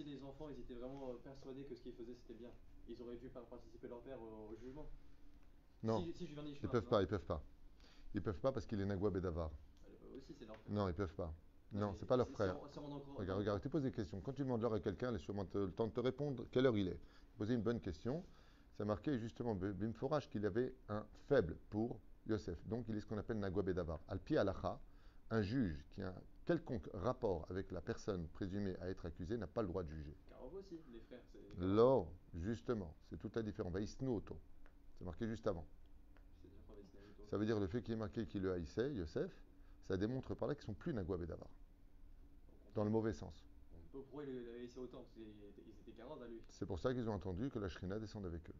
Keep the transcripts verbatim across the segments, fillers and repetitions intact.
étaient des enfants, ils étaient vraiment euh, persuadés que ce qu'ils faisaient c'était bien. Ils auraient dû par- participer leur père au, au jugement. Non, Si, si je viens ils d'Ishmael, tu peuvent vois. pas, ils peuvent pas. Ils peuvent pas parce qu'il est Nagwa Bedavar. Euh, aussi, c'est leur frère. Non, ils peuvent pas. Non, Non, mais c'est pas leur c'est c'est frère. en, c'est en encore. Regarde, Dans, regarde, dans- tu poses des questions. Quand tu demandes l'heure à quelqu'un, laisse sûrement te- le temps de te répondre quelle heure il est. Poser une bonne question. C'est marqué justement, Bimforach, qu'il avait un faible pour Yosef. Donc, il est ce qu'on appelle Nagwa Bedavar. Al-Pi Alacha, un juge qui a un quelconque rapport avec la personne présumée à être accusée n'a pas le droit de juger. Karov aussi, les frères, c'est Karov. Là, justement, c'est tout à différent. Vaïsnu Oto. C'est marqué juste avant. C'est-à-dire quoi, Vesnaouto? Ça veut dire le fait qu'il est marqué qu'il le haïssait, Yosef, ça démontre par là qu'ils sont plus Nagwa Bedavar. Au Dans le contraire. mauvais sens. Pourquoi il avait laissé autant? Parce qu'ils étaient, ils étaient Karov à lui. C'est pour ça qu'ils ont entendu que la Shrina descende avec eux.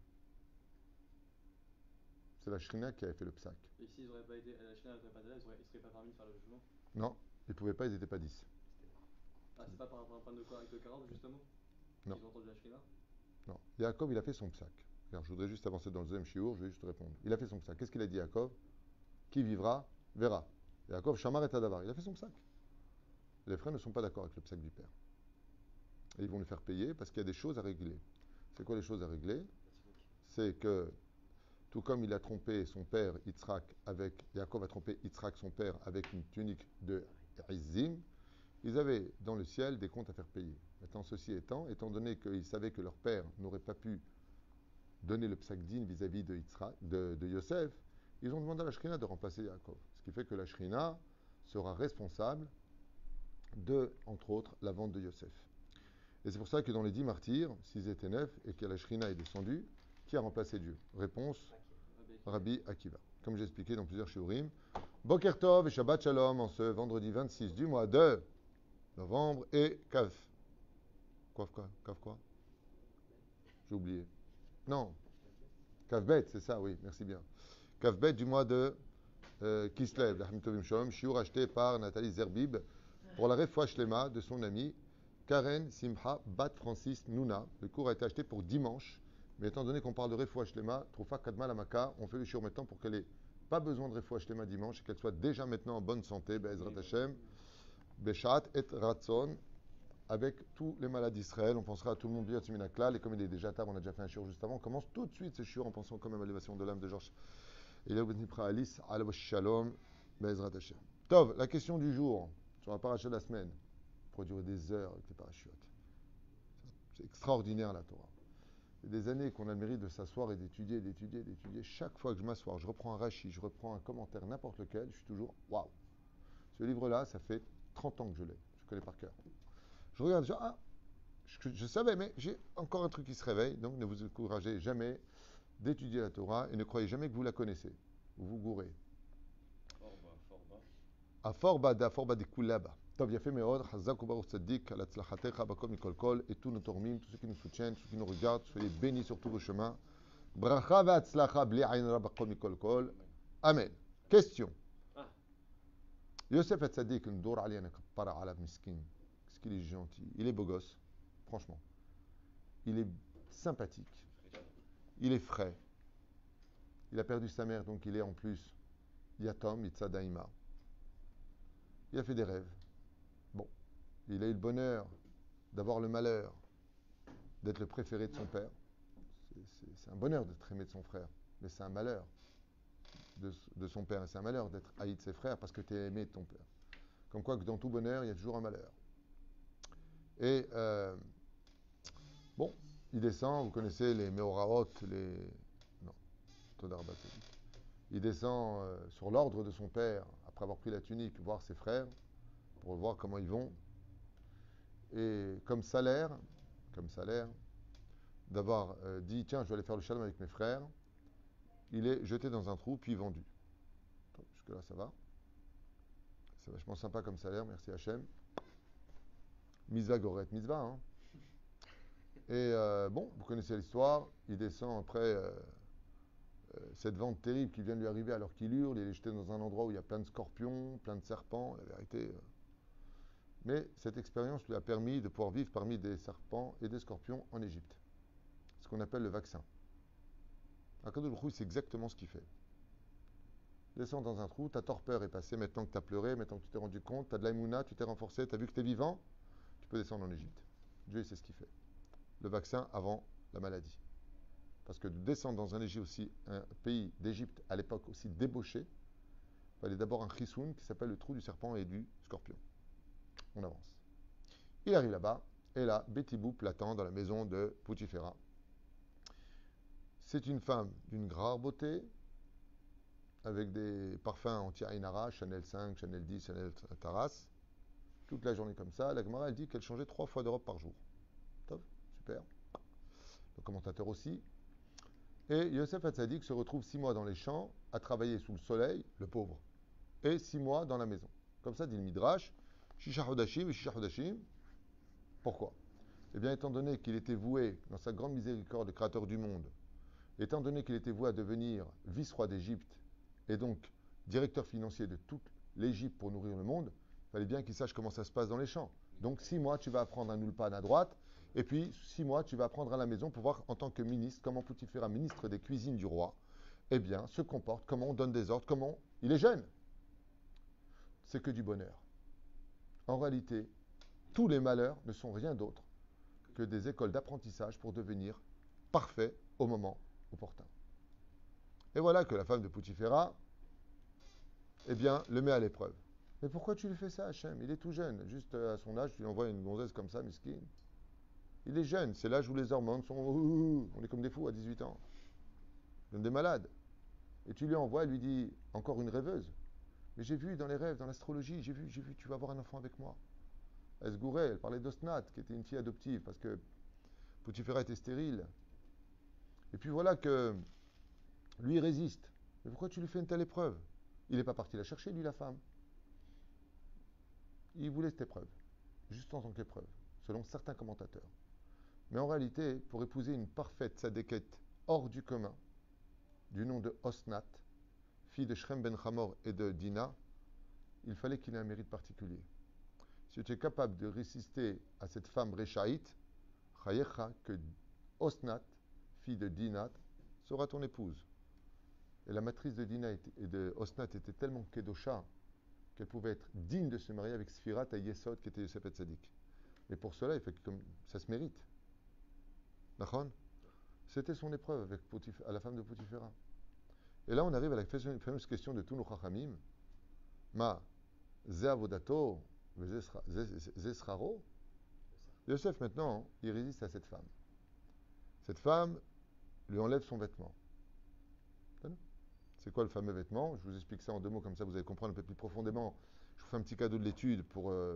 C'est la Shrina qui avait fait le psaque. Et s'ils n'auraient pas été. La Chine n'aurait pas été là, ils ne seraient pas permis de faire le jugement. Non, ils ne pouvaient pas, ils n'étaient pas dix. Ah, c'est pas par rapport à un problème de quoi avec le Karov, justement? Non, Qu'ils ont entendu la Shrina? non. Yaakov, il a fait son psaque. Regarde, je voudrais juste avancer dans le deuxième shiur, je vais juste répondre. Il a fait son psaque. Qu'est-ce qu'il a dit, Yaakov? Qui vivra, verra. Yaakov, Shamar et Tadavar. Il a fait son psaque. Les frères ne sont pas d'accord avec le psaque du père. Et ils vont le faire payer parce qu'il y a des choses à régler. C'est quoi les choses à régler? C'est que, tout comme il a trompé son père Yitzhak avec, Yaakov a trompé Yitzhak son père avec une tunique de Izim, ils avaient dans le ciel des comptes à faire payer. Maintenant, ceci étant, étant donné qu'ils savaient que leur père n'aurait pas pu donner le psaq-din vis-à-vis de, Yitzhak, de, de Yosef, ils ont demandé à la Shrina de remplacer Yaakov. Ce qui fait que la Shrina sera responsable de, entre autres, la vente de Yosef. Et c'est pour ça que dans les dix martyrs, s'ils étaient neuf et que la Shrina est descendue, qui a remplacé Dieu? Réponse, Rabbi Akiva. Rabbi Akiva. Comme j'ai expliqué dans plusieurs shiurim. Boker Tov et Shabbat Shalom en ce vendredi vingt-six du mois de novembre et Kaf. Quoi, quoi, Kaf quoi? J'ai oublié. Non, Kaf Bet, c'est ça, oui, merci bien. Kaf Bet du mois de euh, Kislev, Laham Tovim Shalom, shiur acheté par Nathalie Zerbib pour la Refoua Shlema de son amie Karen Simha Bat Francis Nouna. Le cours a été acheté pour dimanche, mais étant donné qu'on parle de Refoua Shlema, Troufa Kadma Lamaka, on fait le shiur maintenant pour qu'elle ait pas besoin de Refoua Shlema dimanche et qu'elle soit déjà maintenant en bonne santé, Be'ezrat Hashem, Beshat et Ratzon, avec tous les malades d'Israël. On pensera à tout le monde bien Minaklal. Et comme il est déjà tard, on a déjà fait un shiur juste avant. On commence tout de suite ce shiur en pensant quand même à l'élévation de l'âme de Georges. Et là, vous Alice, al Shalom, Be'ezrat Hashem. Tov, la question du jour sur la paracha de la semaine. On pourrait durer des heures avec les parachutes. C'est extraordinaire la Torah. Il y a des années qu'on a le mérite de s'asseoir et d'étudier, d'étudier, d'étudier. Chaque fois que je m'assois, je reprends un Rashi, je reprends un commentaire, n'importe lequel, je suis toujours waouh. Ce livre-là, ça fait trente ans que je l'ai. Je connais par cœur. Je regarde, je, ah, je, je savais, mais j'ai encore un truc qui se réveille. Donc ne vous encouragez jamais d'étudier la Torah et ne croyez jamais que vous la connaissez. Vous vous gourrez. Fort bas, fort bas. Aforba da forba de kulaba. Tov yafé meod, chazak ubaruch tzaddik, al atzlachatecha bakom mikol kol, et tous nos tormim, tous ceux qui nous soutiennent, tous ceux qui nous regardent, soyez bénis sur tous vos chemins. Bracha va atzlacha bli ayin ra bakom mikol kol. Amen. Amen. Question. Ah, Yosef Tzaddik, Ndour Ali Anakapara Alav Miskin. Qu'est-ce qu'il est gentil. Il est beau gosse, franchement. Il est sympathique. fraîcheur. Il est frais. Il a perdu sa mère, donc il est en plus Yatom, Itzadaima. Il a fait des rêves. Bon, il a eu le bonheur d'avoir le malheur d'être le préféré de son père. C'est, c'est- c'est un bonheur d'être aimé de son frère, mais c'est un malheur de, de son père. Et c'est un malheur d'être haï de ses frères parce que tu es aimé de ton père. Comme quoi que dans tout bonheur, il y a toujours un malheur. Et euh, bon, il descend, vous connaissez les Meoraot, les... Non, Todar Bateli. Il descend euh, sur l'ordre de son père, après avoir pris la tunique, voir ses frères, pour voir comment ils vont. Et comme salaire, comme salaire, d'avoir euh, dit, tiens, je vais aller faire le shalom avec mes frères, il est jeté dans un trou, puis vendu. Donc, jusque-là, ça va. C'est vachement sympa comme salaire, merci Hachem. Mitzvah Goret, Mitzvah, hein. Et euh, bon, vous connaissez l'histoire, il descend après euh, euh, cette vente terrible qui vient de lui arriver alors qu'il hurle, il est jeté dans un endroit où il y a plein de scorpions, plein de serpents, la vérité. Euh. Mais cette expérience lui a permis de pouvoir vivre parmi des serpents et des scorpions en Égypte. Ce qu'on appelle le vaccin. Akadosh Baruch Hu, c'est exactement ce qu'il fait. Descends dans un trou, ta torpeur est passée, maintenant que tu as pleuré, maintenant que tu t'es rendu compte, tu as de l'aïmouna, tu t'es renforcé, tu as vu que tu es vivant, tu peux descendre en Égypte. Dieu, il sait ce qu'il fait. Le vaccin avant la maladie. Parce que de descendre dans un, aussi, un pays d'Égypte, à l'époque aussi débauché, il fallait d'abord un chisoun qui s'appelle le trou du serpent et du scorpion. On avance. Il arrive là-bas, et là, Betty Boop l'attend dans la maison de Poutifera. C'est une femme d'une rare beauté, avec des parfums anti-Ainara, Chanel cinq, Chanel dix, Chanel Taras, toute la journée comme ça. La Gemara, elle dit qu'elle changeait trois fois de robe par jour. Top, super. Le commentateur aussi. Et Yosef Hatzadik se retrouve six mois dans les champs, à travailler sous le soleil, le pauvre, et six mois dans la maison. Comme ça, dit le Midrash, Shisha Hodashim et Shisha Hodashim. Pourquoi? Eh bien, étant donné qu'il était voué, dans sa grande miséricorde, le créateur du monde, étant donné qu'il était voué à devenir vice-roi d'Égypte, et donc directeur financier de toute l'Égypte pour nourrir le monde, il fallait bien qu'il sache comment ça se passe dans les champs. Donc, six mois, tu vas apprendre un ulpan à droite, et puis six mois, tu vas apprendre à la maison pour voir, en tant que ministre, comment Poutifera, ministre des cuisines du roi, eh bien, se comporte, comment on donne des ordres, comment il est jeune. C'est que du bonheur. En réalité, tous les malheurs ne sont rien d'autre que des écoles d'apprentissage pour devenir parfait au moment opportun. Et voilà que la femme de Poutifera, eh bien, le met à l'épreuve. Mais pourquoi tu lui fais ça, Hachem? Il est tout jeune. Juste à son âge, tu lui envoies une gonzesse comme ça, miskine. Il est jeune. C'est l'âge où les hormones sont... On est comme des fous à dix-huit ans. Comme des malades. Et tu lui envoies, elle lui dit, encore une rêveuse. Mais j'ai vu dans les rêves, dans l'astrologie, j'ai vu, j'ai vu, tu vas avoir un enfant avec moi. Elle se gourait, elle parlait d'Osnat, qui était une fille adoptive, parce que Poutifera était stérile. Et puis voilà que lui, il résiste. Mais pourquoi tu lui fais une telle épreuve? Il n'est pas parti la chercher, lui, la femme. Il voulait cette épreuve, juste en tant qu'épreuve, selon certains commentateurs. Mais en réalité, pour épouser une parfaite tzadékette hors du commun, du nom de Osnat, fille de Shrem ben Hamor et de Dina, il fallait qu'il ait un mérite particulier. Si tu es capable de résister à cette femme réchaïte, chayecha, que Osnat, fille de Dina, sera ton épouse. Et la matrice de Dina et de Osnat était tellement kedosha qu'elle pouvait être digne de se marier avec Sfirat et Yesod, qui était Yosef Hatzadik. Mais pour cela, il fait que comme ça se mérite. D'accord? C'était son épreuve avec Potif, à la femme de Poutifera. Et là, on arrive à la fameuse question de tous nos chachamim. Ma, ze avodato, ze sraro. Yosef, maintenant, il résiste à cette femme. Cette femme lui enlève son vêtement. C'est quoi le fameux vêtement? Je vous explique ça en deux mots, comme ça vous allez comprendre un peu plus profondément. Je vous fais un petit cadeau de l'étude pour, euh,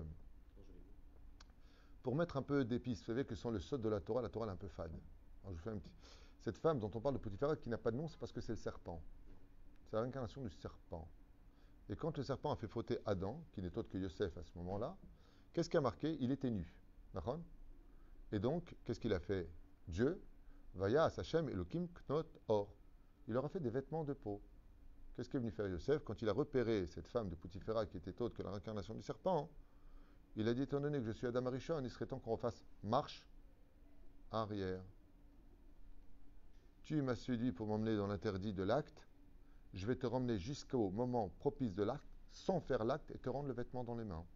pour mettre un peu d'épices. Vous savez que sans le sod de la Torah, la Torah est un peu fade. Alors je vous fais un petit... Cette femme dont on parle de Poutifera, qui n'a pas de nom, c'est parce que c'est le serpent. C'est la réincarnation du serpent. Et quand le serpent a fait fauter Adam, qui n'est autre que Yosef à ce moment-là, qu'est-ce qui a marqué? Il était nu. D'accord? Et donc, qu'est-ce qu'il a fait? Dieu, Vaya Hashem Elohim Knot Or. Il leur a fait des vêtements de peau. Qu'est-ce qu'est venu faire Yosef quand il a repéré cette femme de Poutifera qui était autre que la réincarnation du serpent? Il a dit, étant donné que je suis Adam Arishon, il serait temps qu'on refasse marche arrière. Tu m'as séduit pour m'emmener dans l'interdit de l'acte. Je vais te ramener jusqu'au moment propice de l'acte, sans faire l'acte, et te rendre le vêtement dans les mains.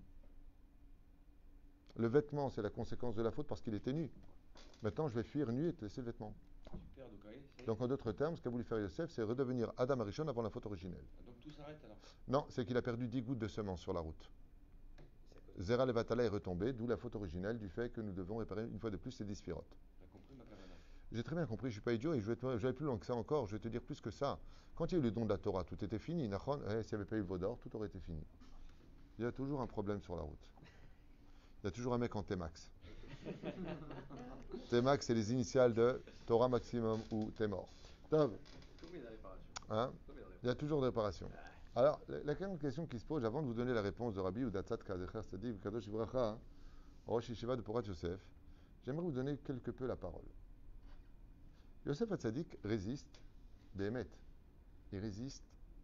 Le vêtement, c'est la conséquence de la faute parce qu'il était nu. Maintenant, je vais fuir nu et te laisser le vêtement. Super, donc, oui, donc en d'autres termes, ce qu'a voulu faire Yosef, c'est redevenir Adam Arishon avant la faute originelle. Donc tout s'arrête alors? Non, c'est qu'il a perdu dix gouttes de semence sur la route. Zera Levatala est retombé, d'où la faute originelle du fait que nous devons réparer une fois de plus ces dix sphirotes. T'as compris ma kavana? J'ai très bien compris, je ne suis pas idiot et je vais, te, je vais aller plus loin que ça encore, je vais te dire plus que ça. Quand il y a eu le don de la Torah, tout était fini. Nachon, eh, s'il n'y avait pas eu Vaudor, tout aurait été fini. Il y a toujours un problème sur la route. Il y a toujours un mec en T-Max. T-Max, c'est les initiales de Torah Maximum ou T'es mort. Combien de réparation? Hein? Il y a toujours des réparations. Alors, la, la question qui se pose, avant de vous donner la réponse de Rabbi Udatzat Kadecher Sadik, Kadosh Ibracha, Rosh Yeshiva de Porat Yosef, j'aimerais vous donner quelque peu la parole. Yosef Hatzadik résiste, Béhémet, il résiste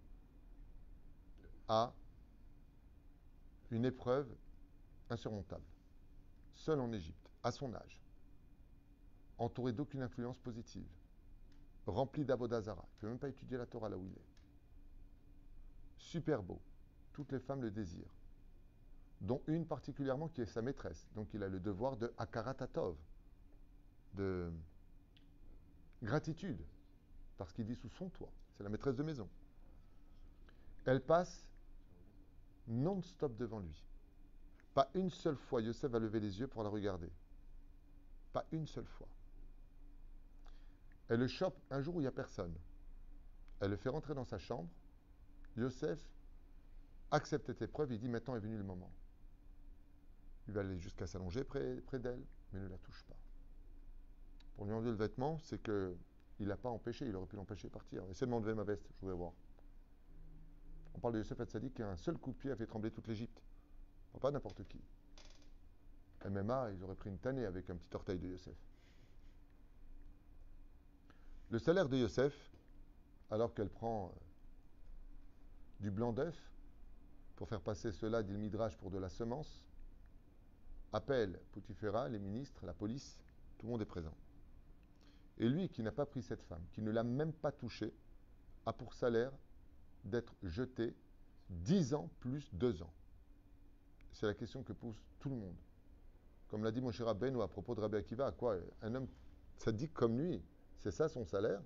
à une épreuve insurmontable, seul en Égypte, à son âge, entouré d'aucune influence positive, rempli d'Avodazara, il ne peut même pas étudier la Torah là où il est. Super beau, toutes les femmes le désirent. dont une particulièrement qui est sa maîtresse. Donc il a le devoir de Akaratatov, de gratitude, parce qu'il dit sous son toit. C'est la maîtresse de maison. Elle passe non-stop devant lui. Pas une seule fois, Yosef va lever les yeux pour la regarder. Pas une seule fois. Elle le chope un jour où il n'y a personne. Elle le fait rentrer dans sa chambre. Yosef accepte cette épreuve. Il dit maintenant est venu le moment. Il va aller jusqu'à s'allonger près, près d'elle, mais ne la touche pas. Pour lui enlever le vêtement, c'est que il l'a pas empêché. Il aurait pu l'empêcher de partir. Essaie de m'enlever ma veste, je voudrais voir. On parle de Yosef Hatzadik qui a un seul coup de pied a fait trembler toute l'Égypte. Pas n'importe qui. M M A, ils auraient pris une tannée avec un petit orteil de Yosef. Le salaire de Yosef, alors qu'elle prend euh, du blanc d'œuf pour faire passer cela, dit le Midrash, pour de la semence, appelle Poutifera, les ministres, la police, tout le monde est présent. Et lui, qui n'a pas pris cette femme, qui ne l'a même pas touchée, a pour salaire d'être jeté dix ans plus deux ans. C'est la question que pose tout le monde. Comme l'a dit mon cher Rabbeinu à propos de Rabbi Akiva, à quoi un homme sadique comme lui, c'est ça son salaire?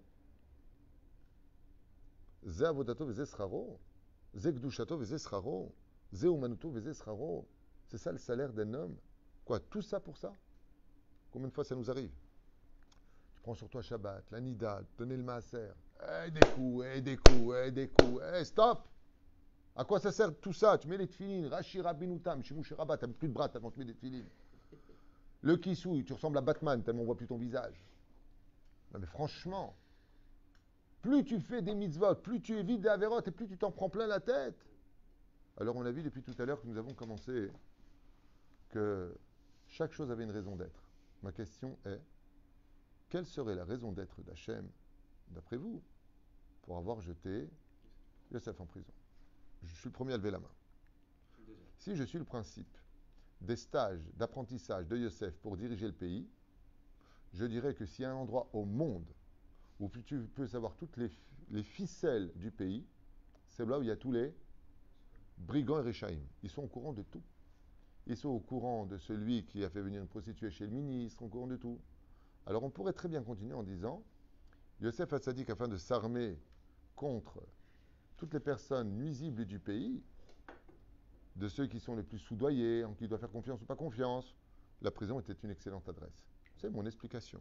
Ze avodato veze sraro, ze gdushato veze sraro, ze umanuto veze sraro. C'est ça le salaire d'un homme? Quoi, tout ça pour ça? Combien de fois ça nous arrive? Tu prends sur toi Shabbat, la Nida, donner le maaser, eh, des coups, eh, des coups, eh, des coups, eh, stop! À quoi ça sert tout ça? Tu mets les tefilines, Rashi Rabinutam, Shimush Rabat, t'as plus de bras avant tu mets des tefilines. Le kissouille, tu ressembles à Batman tellement on voit plus ton visage. Non mais franchement, plus tu fais des mitzvot, plus tu évites des avérotes et plus tu t'en prends plein la tête. Alors on a vu depuis tout à l'heure que nous avons commencé que chaque chose avait une raison d'être. Ma question est, quelle serait la raison d'être d'Hachem, d'après vous, pour avoir jeté Yosef en prison? Je suis le premier à lever la main. Si je suis le principe des stages d'apprentissage de Yosef pour diriger le pays, je dirais que s'il y a un endroit au monde où tu peux savoir toutes les, les ficelles du pays, c'est là où il y a tous les brigands et réchaïm. Ils sont au courant de tout. Ils sont au courant de celui qui a fait venir une prostituée chez le ministre, au courant de tout. Alors on pourrait très bien continuer en disant Yosef Hatzadik, afin de s'armer contre toutes les personnes nuisibles du pays, de ceux qui sont les plus soudoyés, en qui il doit faire confiance ou pas confiance, la prison était une excellente adresse. C'est mon explication.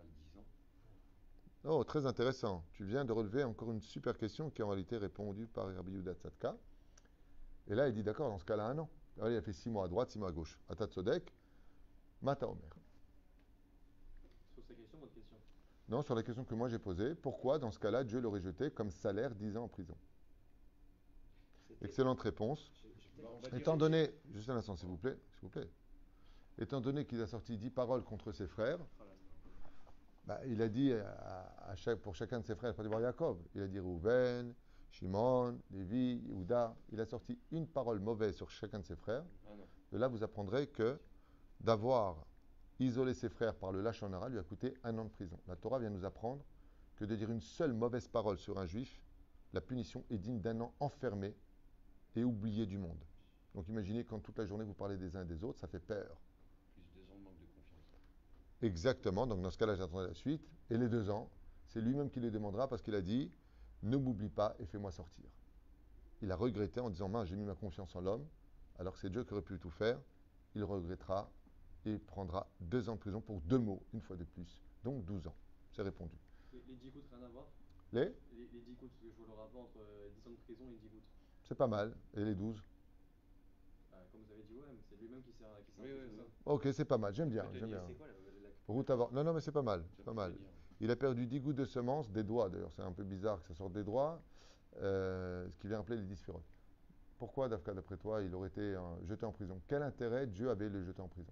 Oh, très intéressant. Tu viens de relever encore une super question qui est en réalité répondue par Rabbi Yehuda Tzadka. Et là, il dit d'accord, dans ce cas-là, un an. Alors, il a fait six mois à droite, six mois à gauche. Atat Tzodek, Mata Omer. Sur cette question, votre question? Non, sur la question que moi j'ai posée, pourquoi dans ce cas-là, Dieu l'aurait jeté comme salaire dix ans en prison? C'était... Excellente réponse. Je, je Étant donné, juste un instant s'il vous plaît, s'il vous plaît. Étant donné qu'il a sorti dix paroles contre ses frères, bah, il a dit à, à chaque, pour chacun de ses frères, pas du voir Yaakov, il a dit Rouven, Shimon, Lévi, Yehuda, il a sorti une parole mauvaise sur chacun de ses frères. De là, vous apprendrez que d'avoir isolé ses frères par le lashon hara lui a coûté un an de prison. La Torah vient nous apprendre que de dire une seule mauvaise parole sur un juif, la punition est digne d'un an enfermé et oublié du monde. Donc imaginez quand toute la journée vous parlez des uns et des autres, ça fait peur. Plus deux ans de manque de confiance. Exactement, donc dans ce cas-là, j'attendrai la suite. Et les deux ans, c'est lui-même qui les demandera parce qu'il a dit « Ne m'oublie pas et fais-moi sortir ». Il a regretté en disant « Mince, j'ai mis ma confiance en l'homme, alors que c'est Dieu qui aurait pu tout faire ». Il regrettera et prendra deux ans de prison pour deux mots, une fois de plus. Donc douze ans. C'est répondu. Les, les dix gouttes, rien à voir? Les Les, les dix gouttes, parce que je vois le rapport entre euh, dix ans de prison et dix gouttes. C'est pas mal. Et les douze? Ah, comme vous avez dit, ouais, mais c'est lui-même qui s'est qui s'est Oui, oui, oui. ça. Ok, c'est pas mal. J'aime bien. J'aime bien. C'est quoi la, la... Route avant. Non, non, mais c'est pas mal. C'est Ça pas veut mal. dire. Il a perdu dix gouttes de semences, des doigts d'ailleurs. C'est un peu bizarre que ça sorte des doigts. Euh, ce qui vient rappeler les dix sphirotes. Pourquoi, Dafka, d'après toi, il aurait été euh, jeté en prison? Quel intérêt Dieu avait de le jeter en prison?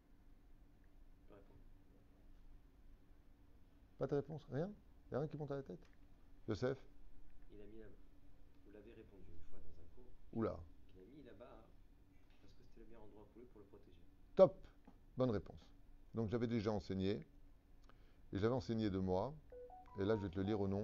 Pas de réponse? Rien? Il n'y a rien qui monte à la tête? Yosef? Il a mis là vous l'avez répondu une fois dans un cours. Oula. Il a mis là-bas parce que c'était le meilleur endroit pour lui pour le protéger. Top. Bonne réponse. Donc j'avais déjà enseigné. Et j'avais enseigné de moi. Et là, je vais te le lire au nom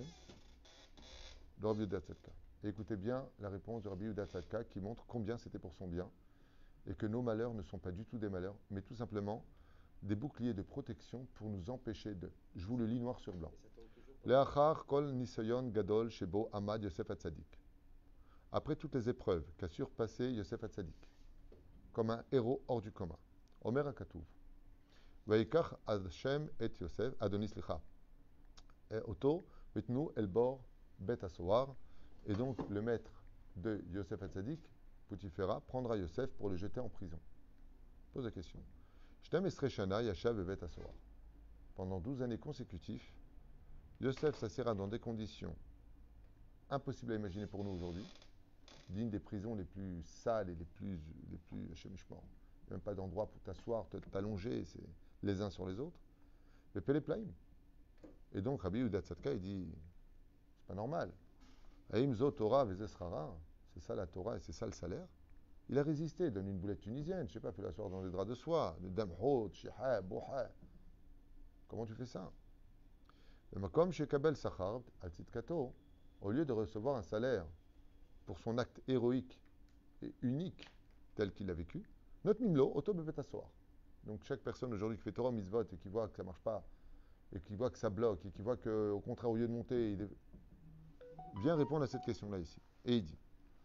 de Rabbi Yehuda Tzadka. Et écoutez bien la réponse de Rabbi Yehuda Tzadka qui montre combien c'était pour son bien. et que nos malheurs ne sont pas du tout des malheurs, mais tout simplement des boucliers de protection pour nous empêcher de. Je vous le lis noir sur blanc. Le'achar kol nisayon gadol shebo amad Yosef Hatzadik. Après toutes les épreuves qu'a surpassé Yosef Hatzadik, comme un héros hors du commun. Omer HaKatuv. Vayikach Hashem et Yosef, Adonis licha. Oto, mitnu el bor bet hasoar. Et donc le maître de Yosef Hatzadik, Poutifera, prendra Yosef pour le jeter en prison. Pose la question. Shtem esre shana yashav bet hasoar. Pendant douze années consécutives, Yosef s'assiera dans des conditions impossibles à imaginer pour nous aujourd'hui, d'une des prisons les plus sales et les plus, les plus, je sais même pas d'endroit pour t'asseoir, t'allonger, c'est les uns sur les autres. Le Péléplaïm. Et donc Rabbi Yehuda Tzadka, il dit, c'est pas normal. Aïm zo Torah vezesrara, c'est ça la Torah et c'est ça le salaire. Il a résisté, donne une boulette tunisienne, je sais pas, fais l'asseoir dans des draps de soie, des damhot, shihah, boha. Comment tu fais ça? Le makom shekabel sachar al tzidkato, au lieu de recevoir un salaire pour son acte héroïque et unique tel qu'il l'a vécu, notre mimlo, auto bebet hasoar. Donc chaque personne aujourd'hui qui fait Torah mitzvot et qui voit que ça ne marche pas, et qui voit que ça bloque, et qui voit qu'au contraire, au lieu de monter, il est... vient répondre à cette question-là ici. Et il dit,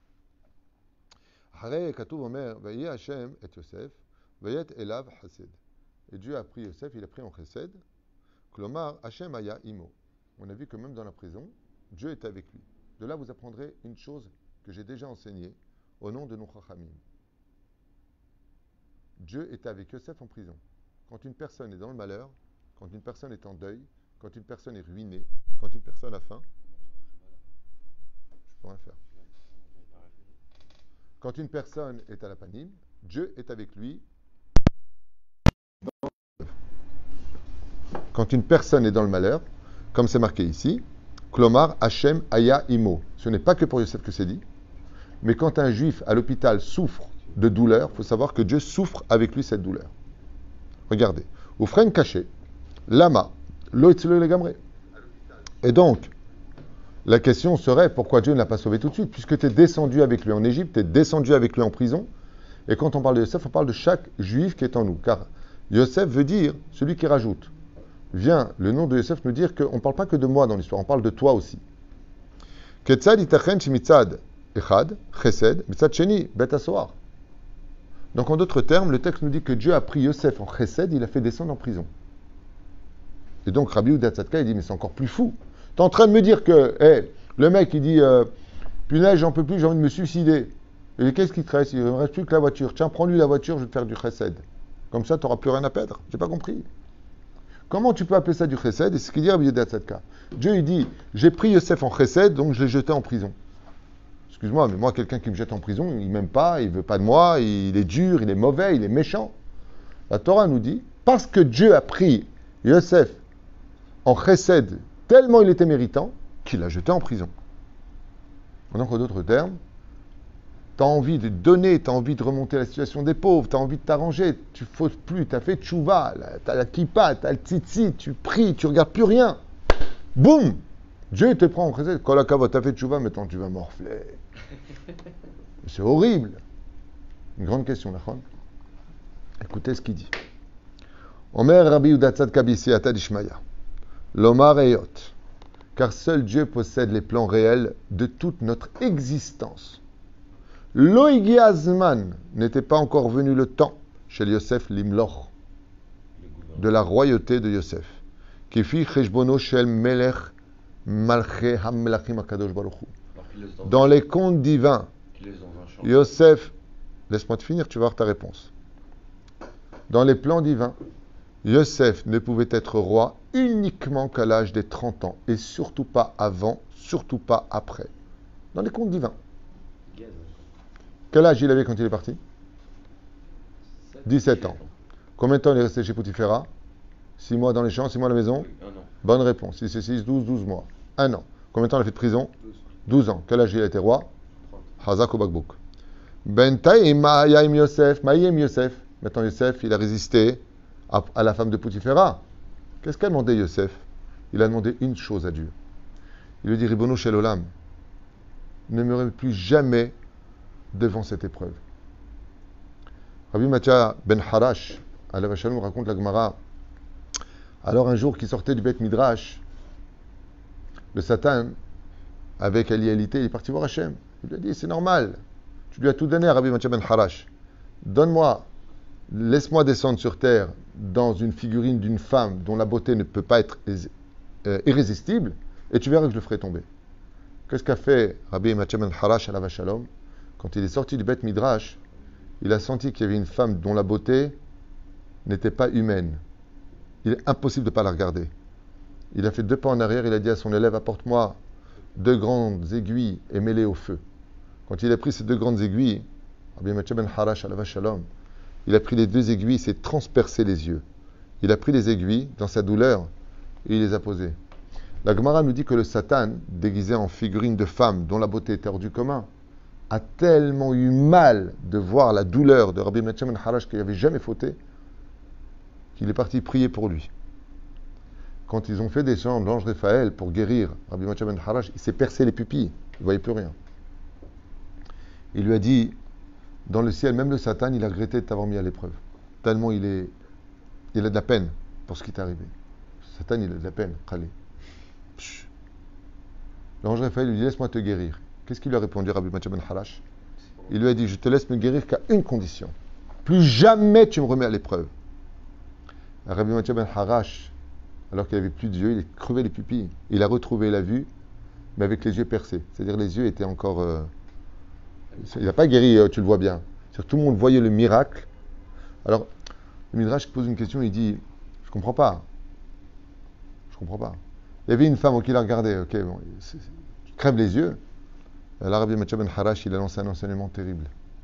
Harei katuv omer, vayeh Hashem et Yosef, vayet elav chesed. Et Dieu a pris Yosef, il a pris en chesed, klomar Hashem aya imo. On a vu que même dans la prison, Dieu était avec lui. De là, vous apprendrez une chose que j'ai déjà enseignée au nom de nos chachamim. Dieu était avec Yosef en prison. Quand une personne est dans le malheur, quand une personne est en deuil, quand une personne est ruinée, quand une personne a faim, je peux rien faire. Quand une personne est à la panime, Dieu est avec lui. Quand une personne est dans le malheur, comme c'est marqué ici, Klomar Hashem Aya Imo. Ce n'est pas que pour Yosef que c'est dit, mais quand un juif à l'hôpital souffre de douleur, il faut savoir que Dieu souffre avec lui cette douleur. Regardez. Oufren caché, lama, loitzlo legamre. Et donc, la question serait pourquoi Dieu ne l'a pas sauvé tout de suite, puisque tu es descendu avec lui en Égypte, tu es descendu avec lui en prison. Et quand on parle de Yosef, on parle de chaque juif qui est en nous. Car Yosef veut dire celui qui rajoute. Vient le nom de Yosef nous dire qu'on ne parle pas que de moi dans l'histoire, on parle de toi aussi. Ketzad itachen shemitzad echad chesed mitzad sheni bet hasoar. Donc en d'autres termes, le texte nous dit que Dieu a pris Yosef en chesed, il l'a fait descendre en prison. Et donc Rabbi Yehuda Tzadka, il dit, mais c'est encore plus fou. Tu es en train de me dire que, hey, le mec, il dit, euh, punaise, j'en peux plus, j'ai envie de me suicider. Et qu'est-ce qui te reste? Il ne me reste plus que la voiture. Tiens, prends-lui la voiture, je vais te faire du chesed. Comme ça, tu n'auras plus rien à perdre. J'ai pas compris. Comment tu peux appeler ça du chesed? Et c'est ce qu'il dit Rabbi Yehuda Tzadka. Dieu, il dit, j'ai pris Yosef en chesed, donc je l'ai jeté en prison. Excuse-moi, mais moi, quelqu'un qui me jette en prison, il ne m'aime pas, il ne veut pas de moi, il est dur, il est mauvais, il est méchant. La Torah nous dit, parce que Dieu a pris Yosef en chesed, tellement il était méritant, qu'il l'a jeté en prison. Donc, en d'autres termes, tu as envie de donner, tu as envie de remonter la situation des pauvres, tu as envie de t'arranger, tu ne fautes plus, tu as fait tchouva, tu as la kippa, tu as le tzitzi, tu pries, tu ne regardes plus rien. Boum! Dieu te prend en chesed, quand la kavot, tu as fait tchouva, maintenant tu vas morfler. C'est horrible. Une grande question, d'accord? Écoutez ce qu'il dit. Omer Rabbi Yehuda Tzadka b'Siyata d'Ishmaya. Lomar Eyot. Car seul Dieu possède les plans réels de toute notre existence. Loïgi Azman n'était pas encore venu le temps chez Yosef Limloch de la royauté de Yosef. Qui fit Cheshbono Shel Melech Malché Hammelachim Akadosh Baruch Hu. Dans les contes divins, Yosef, laisse-moi te finir, tu vas avoir ta réponse. Dans les plans divins, Yosef ne pouvait être roi uniquement qu'à l'âge des trente ans, et surtout pas avant, surtout pas après. Dans les contes divins. Quel âge il avait quand il est parti? dix-sept ans. Combien de temps il est resté chez Poutifera? six mois dans les champs, six mois à la maison? Bonne réponse. six et six, douze, douze mois. un an. Combien de temps il a fait de prison? douze ans. Quel âge il a été roi? Hazak ou Bakbouk. Bentaïm Ma'ayim Yosef. Ma'ayim Yosef. Maintenant Yosef, il a résisté à, à la femme de Poutifera. Qu'est-ce qu'a demandé Yosef? Il a demandé une chose à Dieu. Il lui dit, Ribono Shel Olam, ne me remets plus jamais devant cette épreuve. Rabbi Matia ben Harash, alav Shalom, raconte la Gemara. Alors un jour qu'il sortait du Beth Midrash, le Satan, avec Elialité, il est parti voir Hachem. Il lui a dit, c'est normal, tu lui as tout donné à Rabbi Matia ben Harash. Donne-moi, laisse-moi descendre sur terre dans une figurine d'une femme dont la beauté ne peut pas être euh, irrésistible, et tu verras que je le ferai tomber. Qu'est-ce qu'a fait Rabbi Matia ben Harash alav Shalom? Quand il est sorti du Beth Midrash, il a senti qu'il y avait une femme dont la beauté n'était pas humaine. Il est impossible de ne pas la regarder. Il a fait deux pas en arrière, il a dit à son élève, apporte-moi deux grandes aiguilles et mets-les au feu. Quand il a pris ces deux grandes aiguilles, Rabbi Matia ben Harash alav Shalom, il a pris les deux aiguilles, il s'est transpercé les yeux. Il a pris les aiguilles dans sa douleur et il les a posées. La Gemara nous dit que le Satan, déguisé en figurine de femme dont la beauté était hors du commun, a tellement eu mal de voir la douleur de Rabbi Matia ben Harash qu'il n'avait jamais fauté, qu'il est parti prier pour lui. Quand ils ont fait descendre l'ange Raphaël pour guérir Rabbi Matia ben Harash, il s'est percé les pupilles, il ne voyait plus rien. Il lui a dit, dans le ciel, même le Satan, il a regretté de t'avoir mis à l'épreuve. Tellement il est, il a de la peine pour ce qui t'est arrivé. Satan, il a de la peine, Khalé. L'ange Raphaël lui dit, laisse-moi te guérir. Qu'est-ce qu'il lui a répondu, Rabbi Matia ben Harash? Il lui a dit, je te laisse me guérir qu'à une condition. Plus jamais tu me remets à l'épreuve. Rabbi Matia ben Harash, alors qu'il n'avait plus d'yeux, il a crevé les pupilles. Il a retrouvé la vue, mais avec les yeux percés. C'est-à-dire les yeux étaient encore... Euh, il n'a pas guéri, euh, tu le vois bien. C'est-à-dire, tout le monde voyait le miracle. Alors, le Midrash pose une question, il dit, je ne comprends pas. Je ne comprends pas. Il y avait une femme qui la regardait, ok, bon, c'est, c'est, tu crèves les yeux. Là, Rabbi Matia ben Harash, il a lancé un enseignement terrible.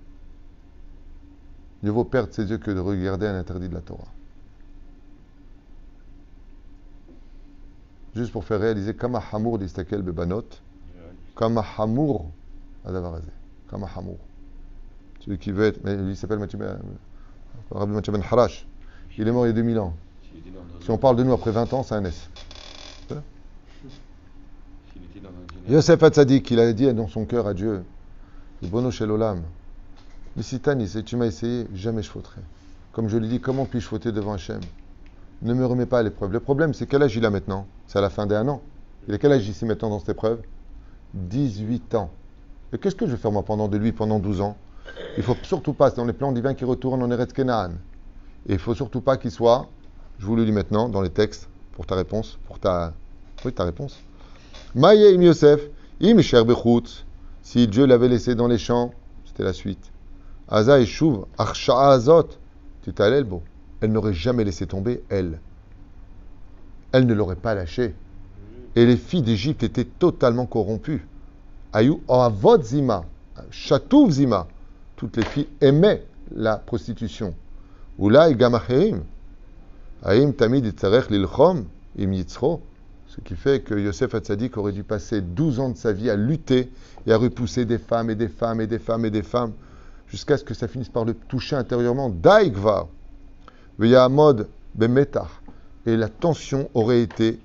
Mieux vaut perdre ses yeux que de regarder un interdit de la Torah. Juste pour faire réaliser Kama Hamour d'Istakel Bebanot, Kama Hamour Adavarazé, Kama Hamour. Celui qui veut être, mais lui il s'appelle Matia ben, Rabbi Matia ben Harash. Il est mort il y a deux mille ans. Si on parle de nous après vingt ans, c'est un S. Yosef Hatzadik, il a dit dans son cœur à Dieu, le Bono Shel Olam, le Satan, il sait, tu m'as essayé, jamais je fauterai. Comme je lui dis, comment puis-je fauter devant Hachem? Ne me remets pas à l'épreuve. Le problème, c'est quel âge il a maintenant? C'est à la fin des un an. Il a quel âge ici maintenant dans cette épreuve? dix-huit ans. Et qu'est-ce que je vais faire moi pendant de lui, pendant douze ans? Il ne faut surtout pas, c'est dans les plans divins qui retournent en Eretz Kenaan. Et il ne faut surtout pas qu'il soit, je vous le dis maintenant dans les textes, pour ta réponse, pour ta, oui, ta réponse. Maïe im Yosef, im cher bechutz. Si Dieu l'avait laissé dans les champs, c'était la suite. Aza et Shuv, Archa Azot, Titalel bo. Elle n'aurait jamais laissé tomber, elle. Elle ne l'aurait pas lâché. Et les filles d'Égypte étaient totalement corrompues. Ayou Avot Zima, Chatouv Zima. Toutes les filles aimaient la prostitution. Oula et Gamacherim. Aïm Tamid Itzarech Lilchom, Im Yitzro. Ce qui fait que Yosef Hatzadik aurait dû passer douze ans de sa vie à lutter et à repousser des femmes et des femmes et des femmes et des femmes jusqu'à ce que ça finisse par le toucher intérieurement. Daïkva, Veyahamod Bemetach. Et la tension aurait été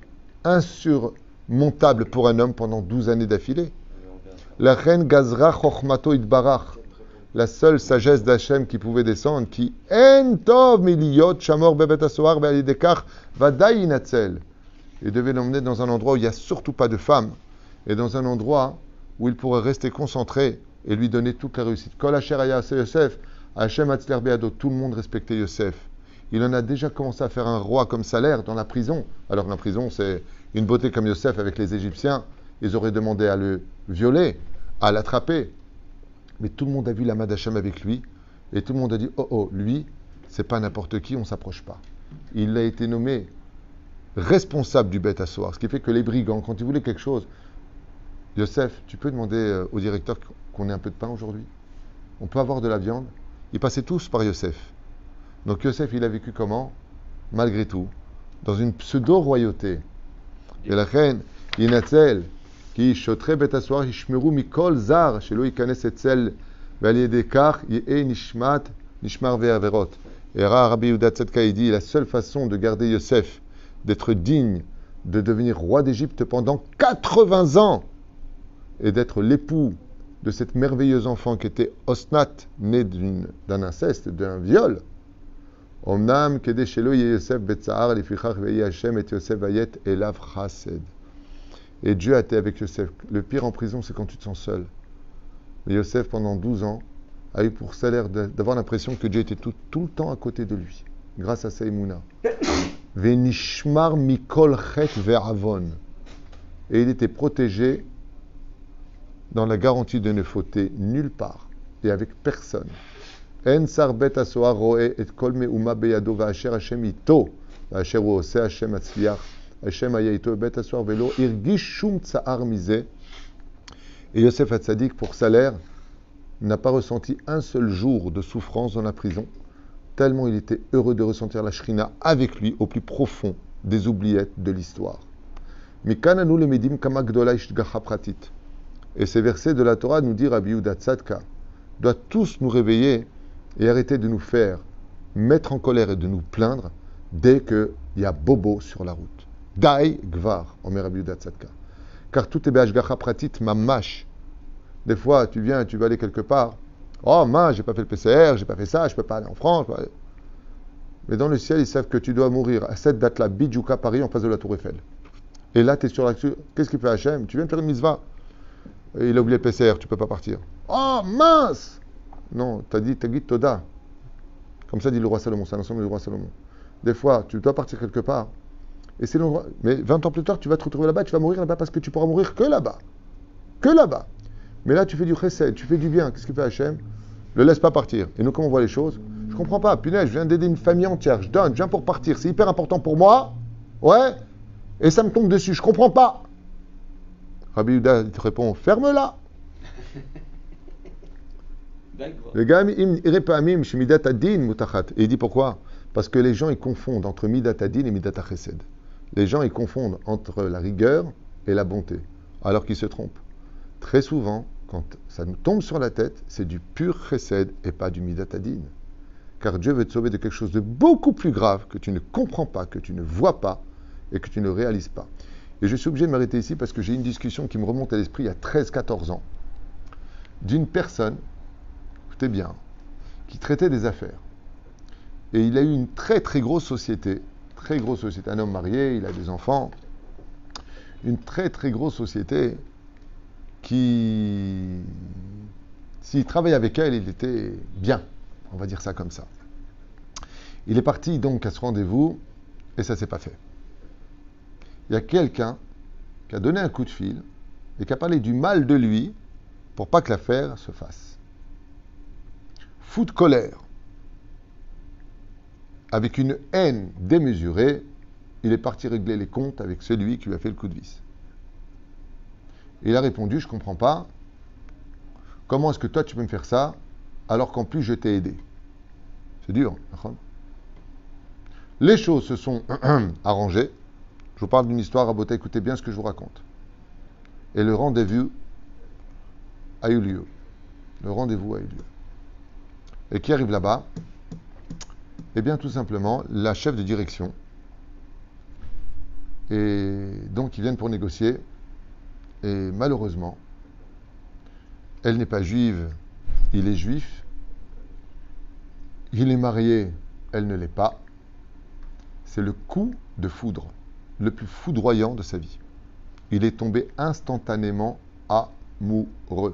insurmontable pour un homme pendant douze années d'affilée. La reine Gazra Chochmato Idbarach, la seule sagesse d'Hachem qui pouvait descendre, qui En Tov Miliyot Shamor Bebet Asoar Be'alidekar Vadaï Inatzel. Il devait l'emmener dans un endroit où il n'y a surtout pas de femmes, et dans un endroit où il pourrait rester concentré et lui donner toute la réussite. Kol Asher Haya Aseh Yosef, Hachem Atzler Beado, tout le monde respectait Yosef. Il en a déjà commencé à faire un roi comme salaire dans la prison. Alors la prison, c'est une beauté comme Yosef avec les Égyptiens. Ils auraient demandé à le violer, à l'attraper. Mais tout le monde a vu la main d'Hachem avec lui, et tout le monde a dit, oh oh, lui, c'est pas n'importe qui, on ne s'approche pas. Il a été nommé responsable du Beth Assoar, ce qui fait que les brigands, quand ils voulaient quelque chose, Yosef, tu peux demander au directeur qu'on ait un peu de pain aujourd'hui? On peut avoir de la viande? Ils passaient tous par Yosef. Donc Yosef, il a vécu comment? Malgré tout, dans une pseudo-royauté. Et la reine, Inatzel, qui chotre Beth Assoar, Ishmeru Mikol Zar, chez lui, Ikanes Etzel, Valiedekar, Yeh Nishmat, Nishmar Ve'averot. Et Rabbi Yehuda Tzedka, il dit, la seule façon de garder Yosef, d'être digne de devenir roi d'Égypte pendant quatre-vingts ans et d'être l'époux de cet merveilleux enfant qui était Osnat, né d'une- d'un inceste, d'un viol. Omnam kede shelo yeh Yosef betzaar lefichach veyi Hashem et Yosef vayet elav chased. Et Dieu a été avec Yosef. Le pire en prison, c'est quand tu te sens seul. Mais Yosef, pendant douze ans, a eu pour salaire de- d'avoir l'impression que Dieu était tout, tout le temps à côté de lui, grâce à sa émouna. Venishmar mikol chet ve'avon. Et il était protégé dans la garantie de ne fauter nulle part et avec personne. En sarbet asoar roe et kol meuma beyado va'asher Hashem ito va'asher hu oseh Hashem atzliach Hashem haya ito bet asoar velo irgish shum tsa'ar miseh. Et Yosef Hatzadik, pour salaire, n'a pas ressenti un seul jour de souffrance dans la prison, tellement il était heureux de ressentir la shrina avec lui au plus profond des oubliettes de l'histoire. Mikananu lemedim kama gdola ishgacha pratit. Et ces versets de la Torah nous disent Rabbi Yehuda Tzadka doit tous nous réveiller et arrêter de nous faire mettre en colère et de nous plaindre dès qu'il y a bobo sur la route. Dai gvar, Omer Rabbi Yehuda Tzadka. Car tout est be'ashgacha pratit mamash. Des fois, tu viens, tu vas aller quelque part. Oh, mince, j'ai pas fait le P C R, j'ai pas fait ça, je peux pas aller en France. Pas aller. Mais dans le ciel, ils savent que tu dois mourir à cette date-là, Bidjouka, Paris, en face de la Tour Eiffel. Et là, tu es sur la... Qu'est-ce qu'il fait Hachem? Tu viens de faire une mitzvah. Et il a oublié le P C R, tu peux pas partir. Oh, mince! Non, tu as dit, tu as dit Toda. Comme ça dit le roi Salomon, c'est un ensemble du roi Salomon. Des fois, tu dois partir quelque part. Et c'est l'endroit... Mais vingt ans plus tard, tu vas te retrouver là-bas, tu vas mourir là-bas parce que tu pourras mourir que là-bas. Que là-bas. Mais là, tu fais du chesed, tu fais du bien. Qu'est-ce qu'il fait Hachem? Ne laisse pas partir. Et nous, comment on voit les choses? Je comprends pas. Punaise, je viens d'aider une famille entière. Je donne, je viens pour partir. C'est hyper important pour moi. Ouais. Et ça me tombe dessus. Je comprends pas. Rabbi Yehuda, il te répond, ferme-la. D'accord. Le gars, et il dit pourquoi? Parce que les gens, ils confondent entre midat adin et midat chesed. Les gens, ils confondent entre la rigueur et la bonté. Alors qu'ils se trompent. Très souvent, quand ça nous tombe sur la tête, c'est du pur chesed et pas du midat adin. Car Dieu veut te sauver de quelque chose de beaucoup plus grave que tu ne comprends pas, que tu ne vois pas et que tu ne réalises pas. Et je suis obligé de m'arrêter ici parce que j'ai une discussion qui me remonte à l'esprit il y a treize quatorze ans d'une personne, écoutez bien, qui traitait des affaires. Et il a eu une très très grosse société, très grosse société, un homme marié, il a des enfants, une très très grosse société qui, s'il travaillait avec elle, il était bien, on va dire ça comme ça. Il est parti donc à ce rendez-vous et ça ne s'est pas fait. Il y a quelqu'un qui a donné un coup de fil et qui a parlé du mal de lui pour pas que l'affaire se fasse. Fou de colère, avec une haine démesurée, il est parti régler les comptes avec celui qui lui a fait le coup de vis. Il a répondu, je ne comprends pas, comment est-ce que toi tu peux me faire ça alors qu'en plus je t'ai aidé? C'est dur. Les choses se sont arrangées. Je vous parle d'une histoire, à beauté, écoutez bien ce que je vous raconte. Et le rendez-vous a eu lieu. Le rendez-vous a eu lieu. Et qui arrive là-bas? Eh bien, tout simplement, la chef de direction. Et donc, ils viennent pour négocier. Et malheureusement, elle n'est pas juive, il est juif. Il est marié, elle ne l'est pas. C'est le coup de foudre, le plus foudroyant de sa vie. Il est tombé instantanément amoureux.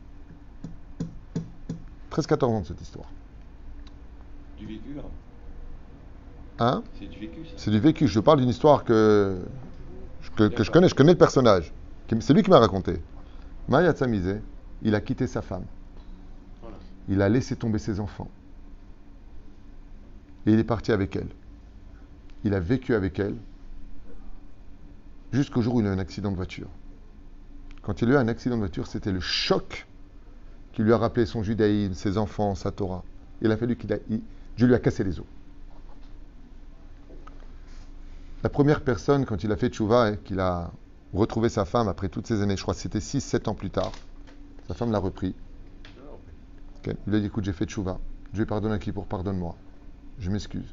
treize quatorze ans de cette histoire. Du vécu, là. Hein? C'est du vécu, ça. C'est du vécu. Je parle d'une histoire que, que, que je connais. Je connais le personnage. C'est lui qui m'a raconté. Maya Tzamizé, il a quitté sa femme. Voilà. Il a laissé tomber ses enfants. Et il est parti avec elle. Il a vécu avec elle jusqu'au jour où il a eu un accident de voiture. Quand il a eu un accident de voiture, c'était le choc qui lui a rappelé son judaïsme, ses enfants, sa Torah. Il a fallu qu'il a... il- Dieu lui a cassé les os. La première personne, quand il a fait tchouva et qu'il a retrouvé sa femme après toutes ces années, je crois que c'était six sept ans plus tard, sa femme l'a repris. Okay. Il lui a dit, écoute, j'ai fait tchouva. Dieu pardonne à qui pour pardonne-moi. Je m'excuse.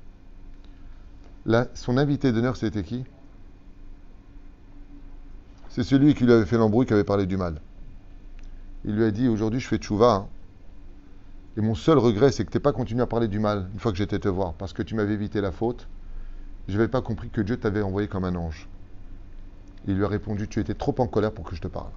Là, son invité d'honneur, c'était qui? C'est celui qui lui avait fait l'embrouille, qui avait parlé du mal. Il lui a dit, aujourd'hui je fais tchouva, hein. Et mon seul regret, c'est que tu n'aies pas continué à parler du mal une fois que j'étais te voir, parce que tu m'avais évité la faute. Je n'avais pas compris que Dieu t'avait envoyé comme un ange. Il lui a répondu, tu étais trop en colère pour que je te parle.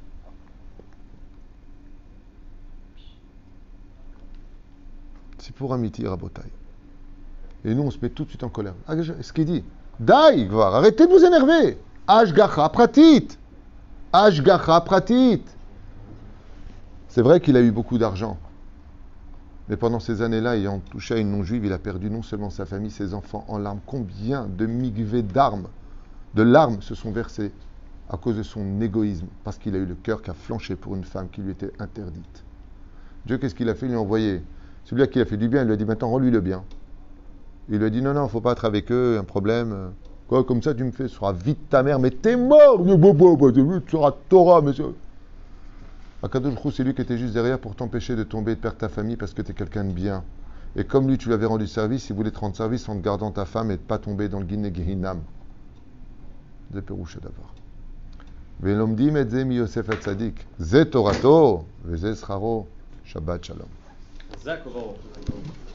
C'est pour Amiti Rabotai. Et nous, on se met tout de suite en colère. Ah, ce qu'il dit, Dai, Gvar, arrêtez de vous énerver. Ashgacha pratit. Ashgacha pratit. C'est vrai qu'il a eu beaucoup d'argent. Mais pendant ces années-là, ayant touché à une non-juive, il a perdu non seulement sa famille, ses enfants en larmes. Combien de migvées d'armes, de larmes se sont versées à cause de son égoïsme, parce qu'il a eu le cœur qui a flanché pour une femme qui lui était interdite. Dieu, qu'est-ce qu'il a fait? Il lui a envoyé celui à qui il a fait du bien. Il lui a dit, maintenant, rends-lui le bien. Il lui a dit, non, non, il ne faut pas être avec eux, un problème. Quoi, comme ça, tu me fais, ce sera vite ta mère, mais t'es mort! Tu seras Torah, monsieur. Akadosh Baruch Hu, c'est lui qui était juste derrière pour t'empêcher de tomber et de perdre ta famille parce que tu es quelqu'un de bien. Et comme lui, tu lui avais rendu service, il voulait te rendre service en te gardant ta femme et de ne pas tomber dans le Guiné Gehinam. C'est Pérouche d'abord. Velomdim et ze mi Yosef Hatzadik. Ze Torato, ve ze Scharo. Shabbat Shalom. Zach,